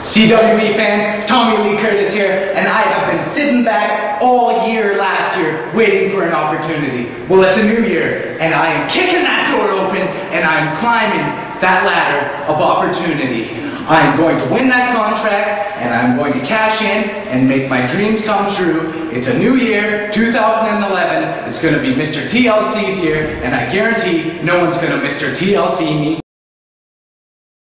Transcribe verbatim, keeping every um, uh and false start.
C W E fans, Tommy Lee Curtis here, and I have been sitting back all year last year waiting for an opportunity. Well, it's a new year, and I am kicking that door open, and I am climbing that ladder of opportunity. I am going to win that contract, and I'm going to cash in and make my dreams come true. It's a new year, two thousand eleven. It's going to be Mister T L C's year, and I guarantee no one's going to Mister T L C me.